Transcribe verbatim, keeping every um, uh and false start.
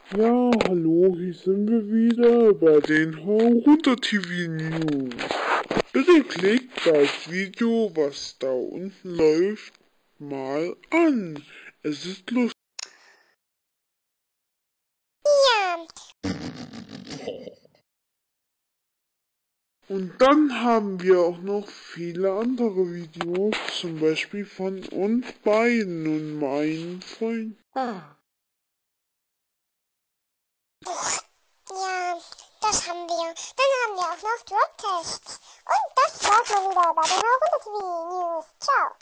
Ja, hallo, hier sind wir wieder bei den Haruta-T V News. Bitte klickt das Video, was da unten läuft, mal an. Es ist lustig. Ja. Und dann haben wir auch noch viele andere Videos, zum Beispiel von uns beiden und meinen Freunden. Ja, das haben wir. Dann haben wir auch noch Drop-Tests. Und das war's mal wieder bei den Haruto-T V News. Ciao.